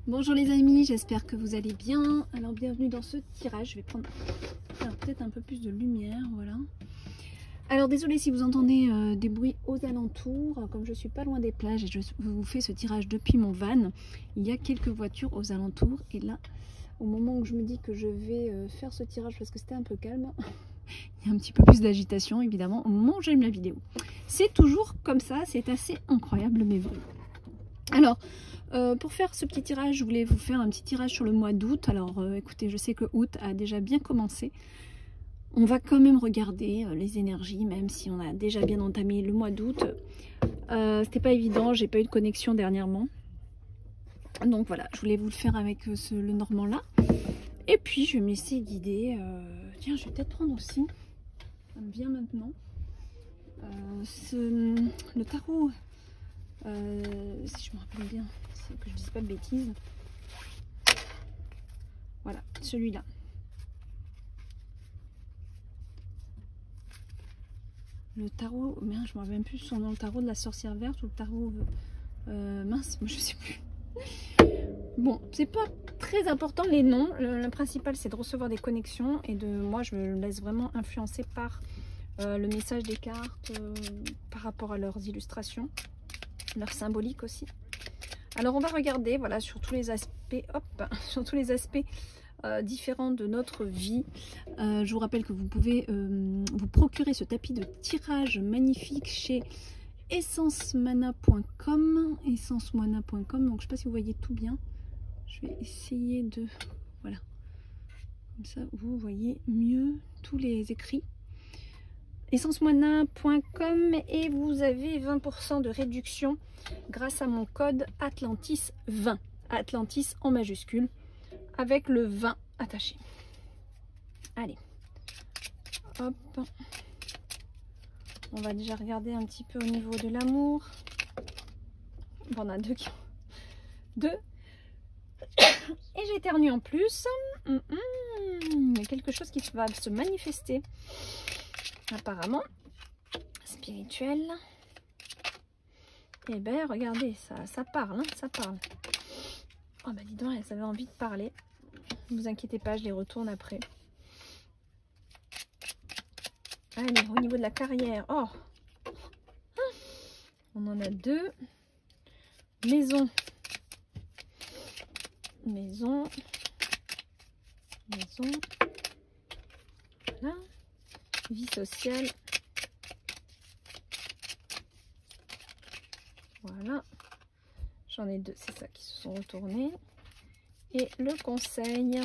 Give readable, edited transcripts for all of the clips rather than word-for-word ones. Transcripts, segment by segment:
Bonjour les amis, j'espère que vous allez bien. Alors bienvenue dans ce tirage. Je vais prendre peut-être un peu plus de lumière, voilà. Alors désolé si vous entendez des bruits aux alentours. Comme je suis pas loin des plages et je vous fais ce tirage depuis mon van, il y a quelques voitures aux alentours. Et là, au moment où je me dis que je vais faire ce tirage parce que c'était un peu calme, il y a un petit peu plus d'agitation évidemment au moment où j'aime la vidéo. C'est toujours comme ça, c'est assez incroyable mais vrai. Alors, pour faire ce petit tirage, je voulais vous faire un petit tirage sur le mois d'août. Alors, écoutez, je sais que août a déjà bien commencé. On va quand même regarder les énergies, même si on a déjà bien entamé le mois d'août. C'était pas évident, j'ai pas eu de connexion dernièrement. Donc voilà, je voulais vous le faire avec le normand là. Et puis, je vais me laisser guider. Tiens, je vais peut-être prendre aussi, ça me vient maintenant, le tarot. Si je me rappelle bien, que je dise pas de bêtises. Voilà, celui-là. Le tarot, merde, je me rappelle même plus son nom, le tarot de la sorcière verte ou le tarot mince, je sais plus. Bon, c'est pas très important les noms. Le principal c'est de recevoir des connexions et moi je me laisse vraiment influencer par le message des cartes, par rapport à leurs illustrations, leur symbolique aussi. Alors on va regarder, voilà, sur tous les aspects, hop, sur tous les aspects différents de notre vie. Je vous rappelle que vous pouvez vous procurer ce tapis de tirage magnifique chez essencemana.com, essencemana.com. Donc je sais pas si vous voyez tout bien. Je vais essayer de, voilà, comme ça vous voyez mieux tous les écrits. essencemana.com et vous avez 20% de réduction grâce à mon code Atlantis 20, Atlantis en majuscule avec le 20 attaché. Allez, hop, on va déjà regarder un petit peu au niveau de l'amour. Bon, on a deux qui ont deux et j'éternue en plus. Il y a quelque chose qui va se manifester apparemment spirituel. Et ben regardez, ça parle, hein, ça parle. Oh bah dis donc, elles avaient envie de parler. Ne vous inquiétez pas, je les retourne après. Allez, au niveau de la carrière, oh, on en a deux. Maison, maison, maison. Voilà. Vie sociale. Voilà, j'en ai deux, c'est ça, qui se sont retournés. Et le conseil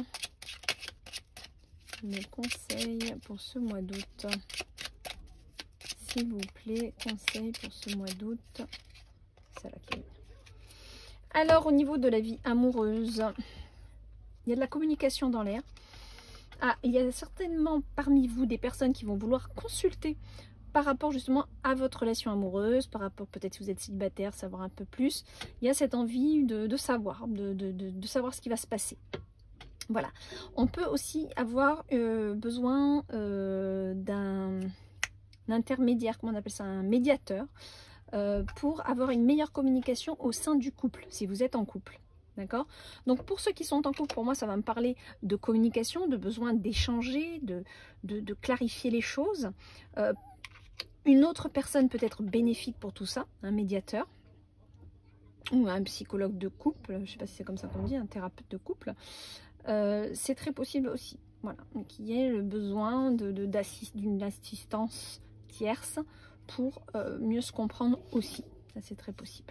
pour ce mois d'août, s'il vous plaît, conseil pour ce mois d'août. C'est là qui est. Alors au niveau de la vie amoureuse, il y a de la communication dans l'air. Ah, il y a certainement parmi vous des personnes qui vont vouloir consulter par rapport justement à votre relation amoureuse, par rapport peut-être si vous êtes célibataire, savoir un peu plus. Il y a cette envie de savoir, de savoir ce qui va se passer. Voilà. On peut aussi avoir besoin d'un intermédiaire, comment on appelle ça, un médiateur, pour avoir une meilleure communication au sein du couple, si vous êtes en couple. D'accord? Donc pour ceux qui sont en couple, pour moi ça va me parler de communication, de besoin d'échanger, de clarifier les choses. Une autre personne peut être bénéfique pour tout ça, un médiateur ou un psychologue de couple, je ne sais pas si c'est comme ça qu'on dit, un thérapeute de couple. C'est très possible aussi, voilà, qu'il y ait le besoin d'une assistance tierce pour mieux se comprendre aussi, ça c'est très possible.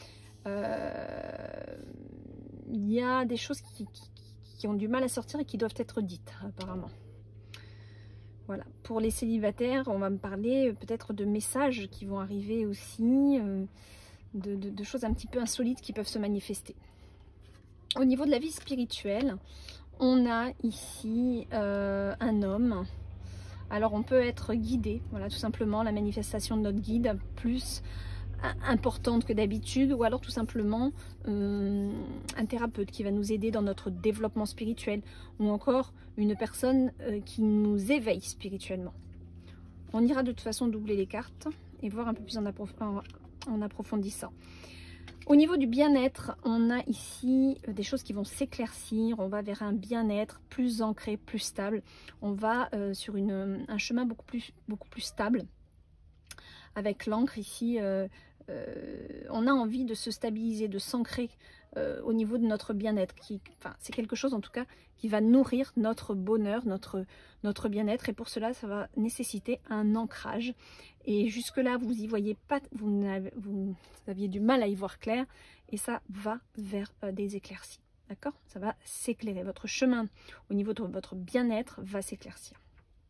Il y a des choses qui ont du mal à sortir et qui doivent être dites apparemment. Voilà, pour les célibataires, on va me parler peut-être de messages qui vont arriver aussi, de choses un petit peu insolites qui peuvent se manifester. Au niveau de la vie spirituelle, on a ici un homme. Alors on peut être guidé, voilà, tout simplement la manifestation de notre guide plus importante que d'habitude, ou alors tout simplement un thérapeute qui va nous aider dans notre développement spirituel, ou encore une personne qui nous éveille spirituellement. On ira de toute façon doubler les cartes et voir un peu plus en approfondissant. Au niveau du bien-être, on a ici des choses qui vont s'éclaircir. On va vers un bien-être plus ancré, plus stable. On va sur un chemin beaucoup plus stable. Avec l'encre ici, on a envie de se stabiliser, de s'ancrer au niveau de notre bien-être. Enfin, c'est quelque chose en tout cas qui va nourrir notre bonheur, notre bien-être. Et pour cela, ça va nécessiter un ancrage. Et jusque-là, vous y voyez pas, vous aviez du mal à y voir clair. Et ça va vers des éclaircies. D'accord? Ça va s'éclairer. Votre chemin au niveau de votre bien-être va s'éclaircir.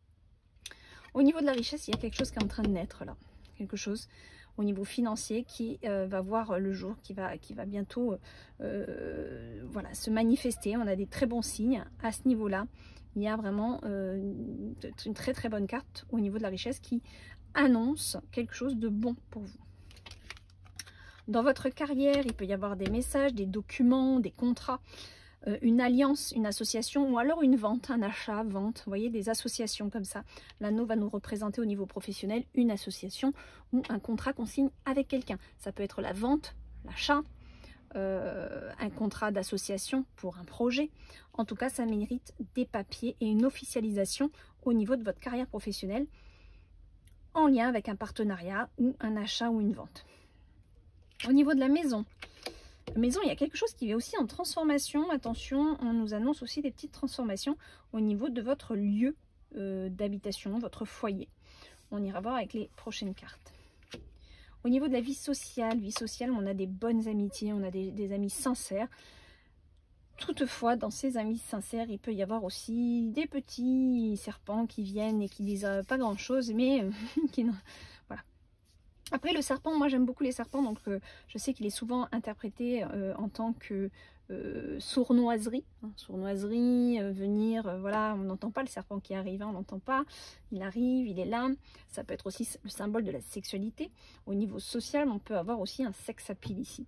Au niveau de la richesse, il y a quelque chose qui est en train de naître là. Quelque chose au niveau financier qui va voir le jour, qui va bientôt voilà, se manifester. On a des très bons signes à ce niveau-là. Il y a vraiment une très bonne carte au niveau de la richesse qui annonce quelque chose de bon pour vous. Dans votre carrière, il peut y avoir des messages, des documents, des contrats, une alliance, une association ou alors une vente, un achat, vente, vous voyez, des associations comme ça. L'anneau va nous représenter au niveau professionnel une association ou un contrat qu'on signe avec quelqu'un. Ça peut être la vente, l'achat, un contrat d'association pour un projet. En tout cas, ça mérite des papiers et une officialisation au niveau de votre carrière professionnelle en lien avec un partenariat ou un achat ou une vente. Au niveau de la maison, il y a quelque chose qui est aussi en transformation. Attention, on nous annonce aussi des petites transformations au niveau de votre lieu d'habitation, votre foyer. On ira voir avec les prochaines cartes. Au niveau de la vie sociale, on a des bonnes amitiés, on a des amis sincères. Toutefois, dans ces amis sincères, il peut y avoir aussi des petits serpents qui viennent et qui disent pas grand-chose, mais qui voilà. Après, le serpent, moi j'aime beaucoup les serpents, donc je sais qu'il est souvent interprété en tant que sournoiserie. Hein, sournoiserie, venir, voilà, on n'entend pas le serpent qui arrive, hein, on n'entend pas, il arrive, il est là. Ça peut être aussi le symbole de la sexualité. Au niveau social, on peut avoir aussi un sex appeal ici.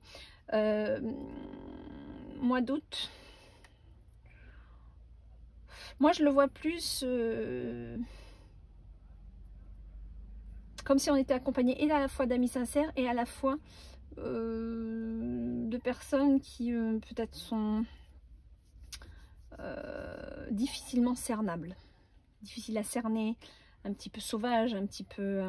Mois d'août, moi je le vois plus comme si on était accompagné et à la fois d'amis sincères et à la fois de personnes qui peut-être sont difficilement cernables, difficiles à cerner, un petit peu sauvages, un petit peu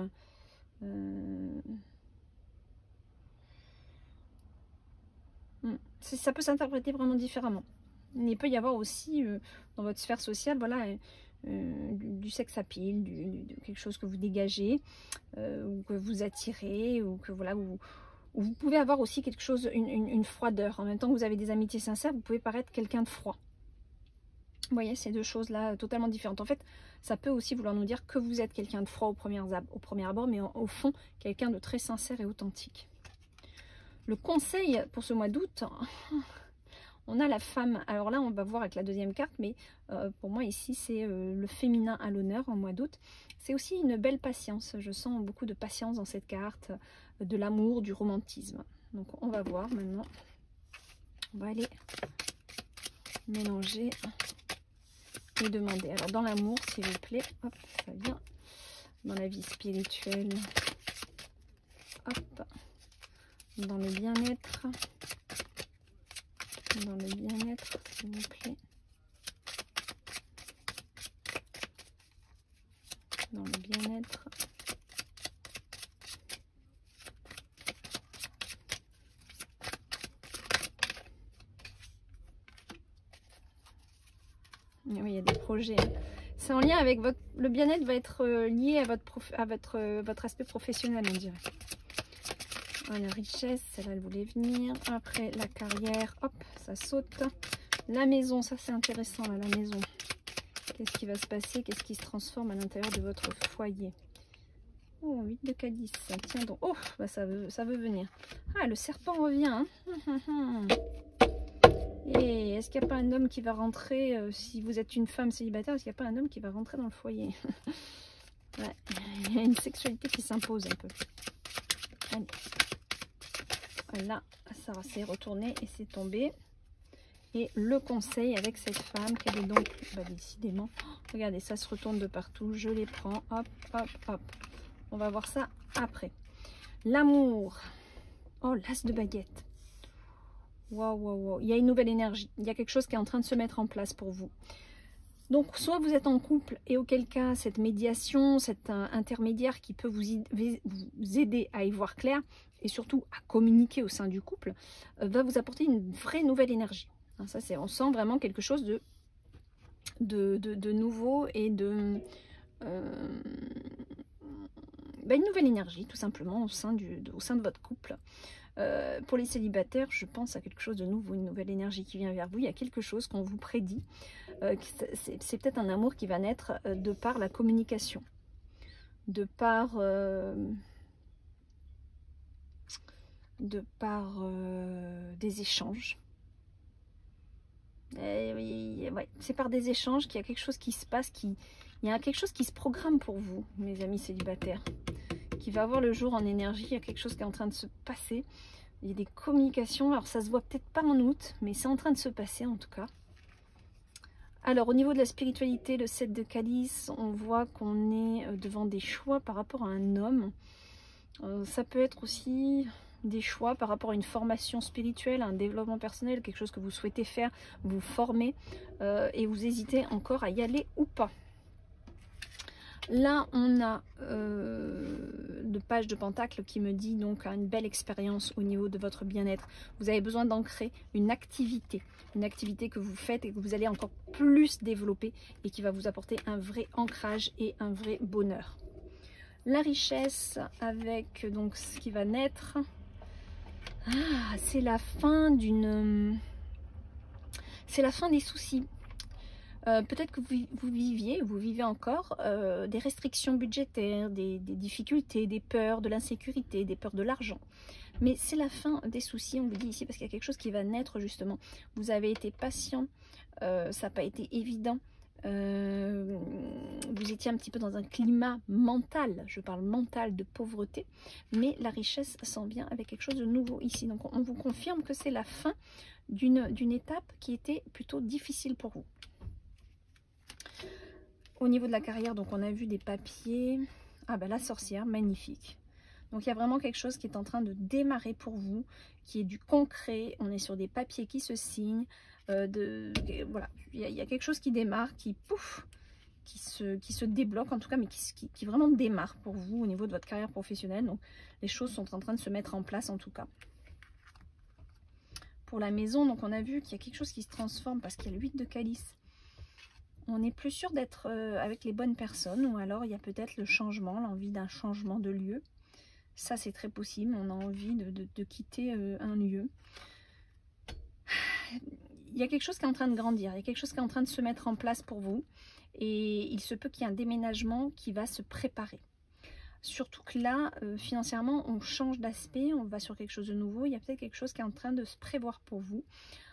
ça peut s'interpréter vraiment différemment. Il peut y avoir aussi dans votre sphère sociale, voilà, du sex appeal, quelque chose que vous dégagez, ou que vous attirez, ou que voilà, vous pouvez avoir aussi quelque chose, une froideur. En même temps que vous avez des amitiés sincères, vous pouvez paraître quelqu'un de froid. Vous voyez, ces deux choses-là totalement différentes. En fait, ça peut aussi vouloir nous dire que vous êtes quelqu'un de froid au premier abord, mais au fond, quelqu'un de très sincère et authentique. Le conseil pour ce mois d'août, on a la femme. Alors là, on va voir avec la deuxième carte, mais pour moi ici, c'est le féminin à l'honneur en mois d'août. C'est aussi une belle patience. Je sens beaucoup de patience dans cette carte, de l'amour, du romantisme. Donc on va voir maintenant. On va aller mélanger et demander. Alors dans l'amour, s'il vous plaît, hop, ça vient. Dans la vie spirituelle, hop. Dans le bien-être, s'il vous plaît. Dans le bien-être. Oui, il y a des projets. C'est en lien avec le bien-être va être lié à votre aspect professionnel, on dirait. La richesse, celle-là, elle voulait venir. Après, la carrière, hop, ça saute. La maison, ça c'est intéressant, là, la maison. Qu'est-ce qui va se passer? Qu'est-ce qui se transforme à l'intérieur de votre foyer? Oh, 8 de calice. Tiens donc. Oh, bah ça veut venir. Ah, le serpent revient. Hein. Et est-ce qu'il n'y a pas un homme qui va rentrer, si vous êtes une femme célibataire, est-ce qu'il n'y a pas un homme qui va rentrer dans le foyer? Ouais, il y a une sexualité qui s'impose un peu. Allez. Là, ça s'est retourné et c'est tombé. Et le conseil avec cette femme, quelle est donc, bah, décidément, regardez, ça se retourne de partout, je les prends, hop, hop, hop. On va voir ça après. L'amour. Oh, l'as de baguette. Waouh, waouh, waouh. Il y a une nouvelle énergie. Il y a quelque chose qui est en train de se mettre en place pour vous. Donc, soit vous êtes en couple et auquel cas, cette médiation, cet intermédiaire qui peut vous aider à y voir clair et surtout à communiquer au sein du couple, va vous apporter une vraie nouvelle énergie. Hein, ça, on sent vraiment quelque chose de nouveau et une nouvelle énergie, tout simplement, au sein de votre couple. Pour les célibataires, je pense à quelque chose de nouveau, une nouvelle énergie qui vient vers vous. Il y a quelque chose qu'on vous prédit. C'est peut-être un amour qui va naître de par la communication, de par des échanges. Ouais, c'est par des échanges qu'il y a quelque chose qui se passe, il y a quelque chose qui se programme pour vous, mes amis célibataires, qui va avoir le jour en énergie. Il y a quelque chose qui est en train de se passer. Il y a des communications, alors ça se voit peut-être pas en août, mais c'est en train de se passer en tout cas. Alors au niveau de la spiritualité, le 7 de calice, on voit qu'on est devant des choix par rapport à un homme. Ça peut être aussi des choix par rapport à une formation spirituelle, un développement personnel, quelque chose que vous souhaitez faire, vous former et vous hésitez encore à y aller ou pas. Là, on a le page de Pentacle qui me dit donc une belle expérience au niveau de votre bien-être. Vous avez besoin d'ancrer une activité que vous faites et que vous allez encore plus développer et qui va vous apporter un vrai ancrage et un vrai bonheur. La richesse avec donc ce qui va naître. Ah, c'est la fin c'est la fin des soucis. Peut-être que vous vivez encore des restrictions budgétaires, des difficultés, des peurs de l'insécurité, des peurs de l'argent. Mais c'est la fin des soucis, on vous dit ici, parce qu'il y a quelque chose qui va naître justement. Vous avez été patient, ça n'a pas été évident. Vous étiez un petit peu dans un climat mental, je parle mental, de pauvreté, mais la richesse s'en vient avec quelque chose de nouveau ici. Donc on vous confirme que c'est la fin d'une étape qui était plutôt difficile pour vous. Au niveau de la carrière, donc on a vu des papiers. Ah ben la sorcière, magnifique. Donc il y a vraiment quelque chose qui est en train de démarrer pour vous, qui est du concret. On est sur des papiers qui se signent. Voilà, il y a quelque chose qui démarre, qui se débloque en tout cas, mais qui vraiment démarre pour vous au niveau de votre carrière professionnelle. Donc les choses sont en train de se mettre en place en tout cas. Pour la maison, donc on a vu qu'il y a quelque chose qui se transforme parce qu'il y a le 8 de calice. On n'est plus sûr d'être avec les bonnes personnes, ou alors il y a peut-être le changement, l'envie d'un changement de lieu. Ça, c'est très possible. On a envie de quitter un lieu. Il y a quelque chose qui est en train de grandir. Il y a quelque chose qui est en train de se mettre en place pour vous. Et il se peut qu'il y ait un déménagement qui va se préparer. Surtout que là, financièrement, on change d'aspect. On va sur quelque chose de nouveau. Il y a peut-être quelque chose qui est en train de se prévoir pour vous.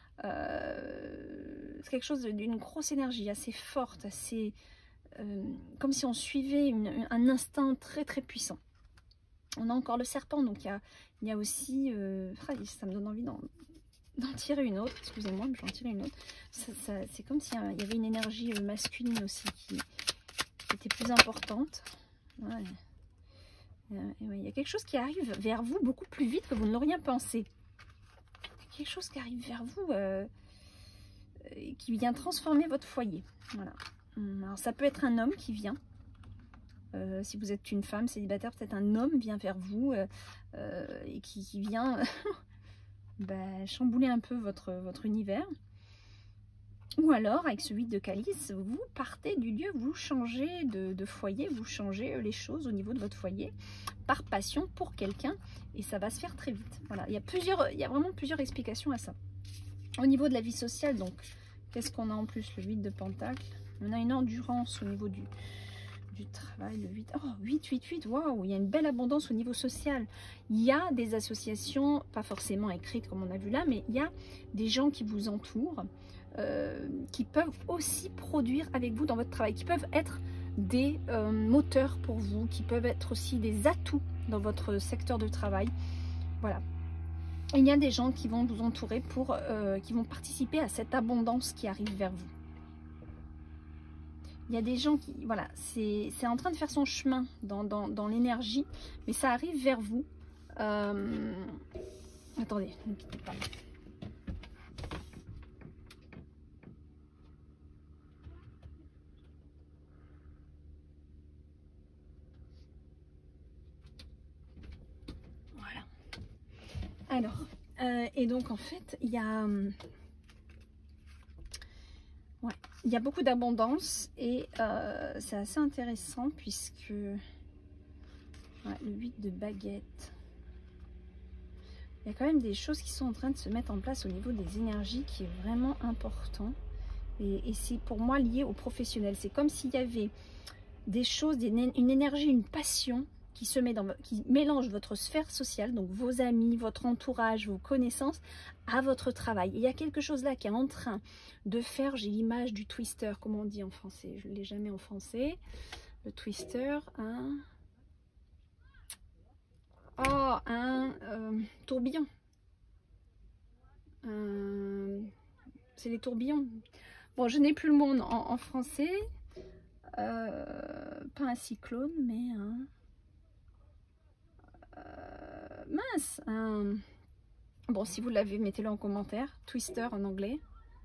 C'est quelque chose d'une grosse énergie, assez forte, assez comme si on suivait un instinct très très puissant. On a encore le serpent, donc il y a aussi ça me donne envie d'en tirer une autre, excusez-moi, mais je vais en tirer une autre. C'est comme s'il y avait une énergie masculine aussi qui était plus importante. Ouais. Il y a quelque chose qui arrive vers vous beaucoup plus vite que vous ne l'auriez pensé. Quelque chose qui arrive vers vous qui vient transformer votre foyer. Voilà. Alors ça peut être un homme qui vient. Si vous êtes une femme célibataire, peut-être un homme vient vers vous et qui vient chambouler un peu votre univers. Ou alors, avec ce 8 de calice, vous partez du lieu, vous changez de foyer, vous changez les choses au niveau de votre foyer par passion pour quelqu'un et ça va se faire très vite. Voilà, il y a vraiment plusieurs explications à ça. Au niveau de la vie sociale, donc, qu'est-ce qu'on a en plus? Le 8 de pentacle. On a une endurance au niveau du travail, le 8. Oh, 8, waouh, il y a une belle abondance au niveau social. Il y a des associations, pas forcément écrites comme on a vu là, mais il y a des gens qui vous entourent, qui peuvent aussi produire avec vous dans votre travail, qui peuvent être des moteurs pour vous, qui peuvent être aussi des atouts dans votre secteur de travail. Voilà. Il y a des gens qui vont vous entourer qui vont participer à cette abondance qui arrive vers vous. Il y a des gens qui, voilà, c'est en train de faire son chemin dans l'énergie, mais ça arrive vers vous. Attendez, ne quittez pas. Alors, et donc en fait, il y a... ouais, il y a beaucoup d'abondance et c'est assez intéressant puisque... ouais, le 8 de baguette. Il y a quand même des choses qui sont en train de se mettre en place au niveau des énergies qui est vraiment important. Et c'est pour moi lié au professionnel. C'est comme s'il y avait des choses, une énergie, une passion qui se met qui mélange votre sphère sociale, donc vos amis, votre entourage, vos connaissances, à votre travail. Et il y a quelque chose là qui est en train de faire, j'ai l'image du twister, comment on dit en français? Je ne l'ai jamais en français. Le twister, un tourbillon. C'est les tourbillons. Bon, je n'ai plus le mot en français. Pas un cyclone, mais mince. Bon, si vous l'avez, mettez-le en commentaire. Twister en anglais.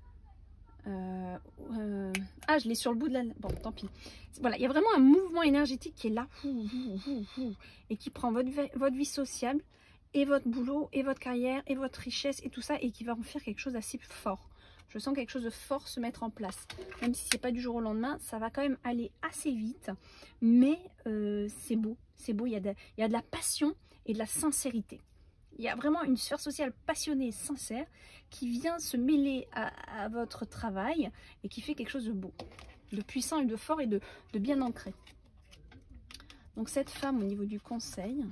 Ah, je l'ai sur le bout de la... Bon, tant pis. Voilà, il y a vraiment un mouvement énergétique qui est là et qui prend votre vie sociable et votre boulot et votre carrière et votre richesse et tout ça et qui va en faire quelque chose d'assez fort. Je sens quelque chose de fort se mettre en place. Même si c'est pas du jour au lendemain, ça va quand même aller assez vite. Mais c'est beau, c'est beau. Il y a de la passion et de la sincérité. Il y a vraiment une sphère sociale passionnée et sincère qui vient se mêler à votre travail et qui fait quelque chose de beau, de puissant et de fort et de bien ancré. Donc cette femme au niveau du conseil,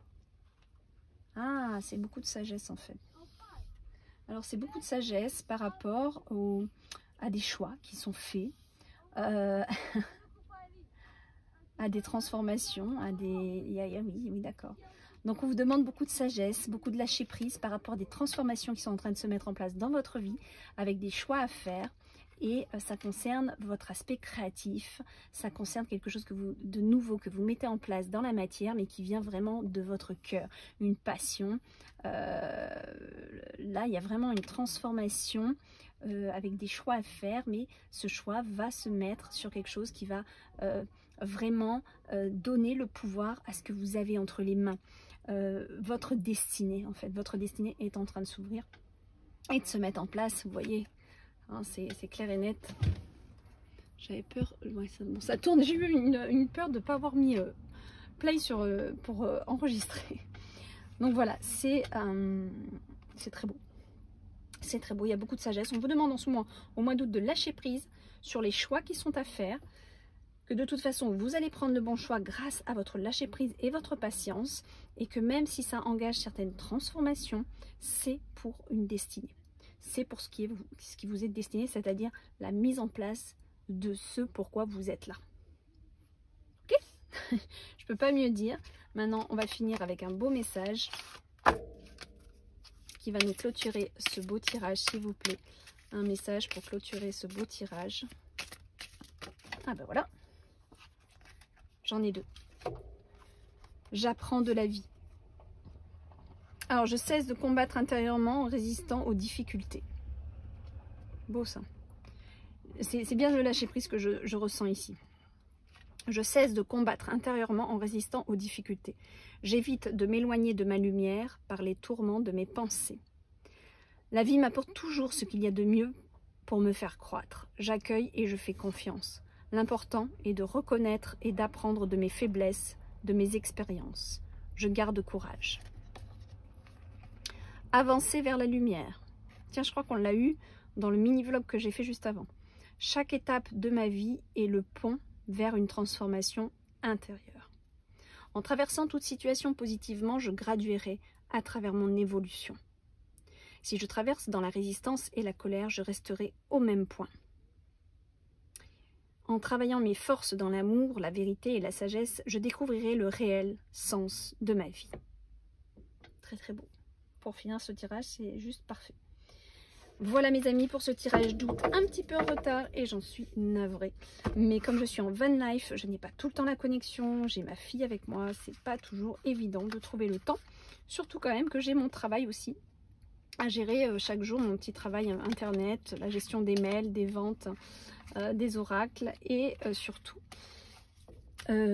ah, c'est beaucoup de sagesse en fait. Alors c'est beaucoup de sagesse par rapport à des choix qui sont faits, à des transformations, à des... Oui, d'accord. Donc on vous demande beaucoup de sagesse, beaucoup de lâcher prise par rapport à des transformations qui sont en train de se mettre en place dans votre vie, avec des choix à faire. Et ça concerne votre aspect créatif, ça concerne quelque chose de nouveau que vous mettez en place dans la matière, mais qui vient vraiment de votre cœur, une passion. Là, il y a vraiment une transformation avec des choix à faire, mais ce choix va se mettre sur quelque chose qui va vraiment donner le pouvoir à ce que vous avez entre les mains. Votre destinée, en fait, votre destinée est en train de s'ouvrir et de se mettre en place, vous voyez. Hein, c'est clair et net. J'avais peur, ouais, ça tourne. J'ai eu une peur de ne pas avoir mis play pour enregistrer. Donc voilà, c'est très beau. C'est très beau, il y a beaucoup de sagesse. On vous demande en ce moment, au mois d'août, de lâcher prise sur les choix qui sont à faire. Que de toute façon, vous allez prendre le bon choix grâce à votre lâcher prise et votre patience. Et que même si ça engage certaines transformations, c'est pour une destinée. C'est pour ce qui vous est destiné, c'est-à-dire la mise en place de ce pourquoi vous êtes là. Ok? Je peux pas mieux dire. Maintenant, on va finir avec un beau message qui va nous clôturer ce beau tirage, s'il vous plaît. Un message pour clôturer ce beau tirage. Ah ben voilà. J'en ai deux. J'apprends de la vie. Alors, je cesse de combattre intérieurement en résistant aux difficultés. Beau ça. C'est bien le lâcher prise que je ressens ici. Je cesse de combattre intérieurement en résistant aux difficultés. J'évite de m'éloigner de ma lumière par les tourments de mes pensées. La vie m'apporte toujours ce qu'il y a de mieux pour me faire croître. J'accueille et je fais confiance. L'important est de reconnaître et d'apprendre de mes faiblesses, de mes expériences. Je garde courage. Avancer vers la lumière. Tiens, je crois qu'on l'a eu dans le mini-vlog que j'ai fait juste avant. Chaque étape de ma vie est le pont vers une transformation intérieure. En traversant toute situation positivement, je graduerai à travers mon évolution. Si je traverse dans la résistance et la colère, je resterai au même point. En travaillant mes forces dans l'amour, la vérité et la sagesse, je découvrirai le réel sens de ma vie. Très très beau. Pour finir ce tirage, c'est juste parfait. Voilà mes amis pour ce tirage d'août, un petit peu en retard et j'en suis navrée. Mais comme je suis en van life, je n'ai pas tout le temps la connexion, j'ai ma fille avec moi, c'est pas toujours évident de trouver le temps. Surtout quand même que j'ai mon travail aussi à gérer chaque jour, mon petit travail internet, la gestion des mails, des ventes, des oracles et surtout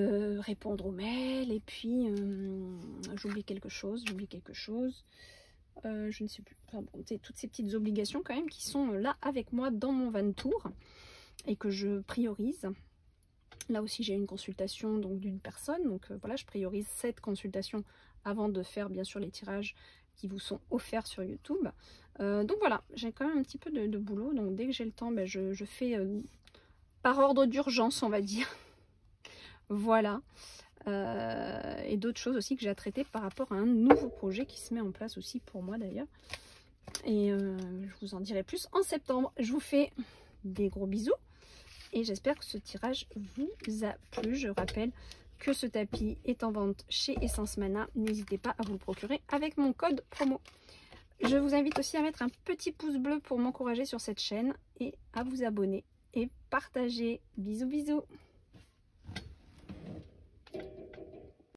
répondre aux mails et puis j'oublie quelque chose. je ne sais plus, enfin, bon, toutes ces petites obligations quand même qui sont là avec moi dans mon van tour et que je priorise. Là aussi j'ai une consultation donc d'une personne, donc voilà, je priorise cette consultation avant de faire bien sûr les tirages qui vous sont offerts sur YouTube. Donc voilà, j'ai quand même un petit peu de boulot, donc dès que j'ai le temps, ben, je fais par ordre d'urgence, on va dire. Voilà. Et d'autres choses aussi que j'ai à traiter par rapport à un nouveau projet qui se met en place aussi pour moi d'ailleurs. Et je vous en dirai plus en septembre. Je vous fais des gros bisous et j'espère que ce tirage vous a plu. Je rappelle que ce tapis est en vente chez Essence Mana. N'hésitez pas à vous le procurer avec mon code promo. Je vous invite aussi à mettre un petit pouce bleu pour m'encourager sur cette chaîne et à vous abonner et partager. Bisous bisous.